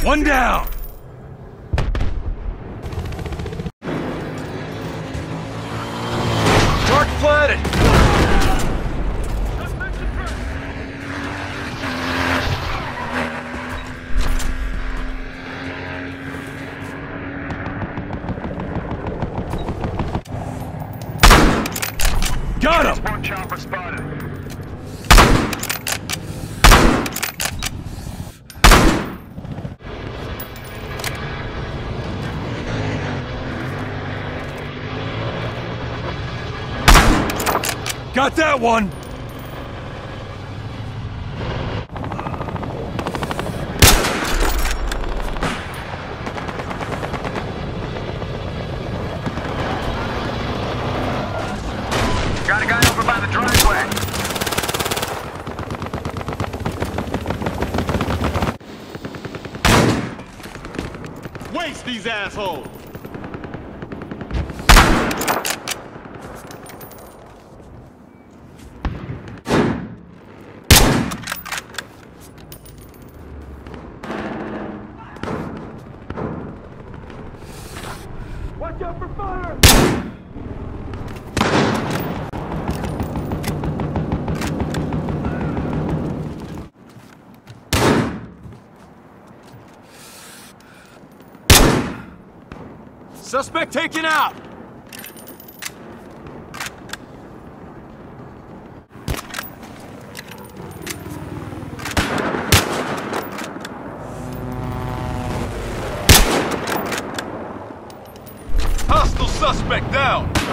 One down! Target planted! Got him! One chopper spotted. Got that one! Got a guy over by the driveway. Waste these assholes! Watch out for fire! Suspect taken out! Hostile suspect down!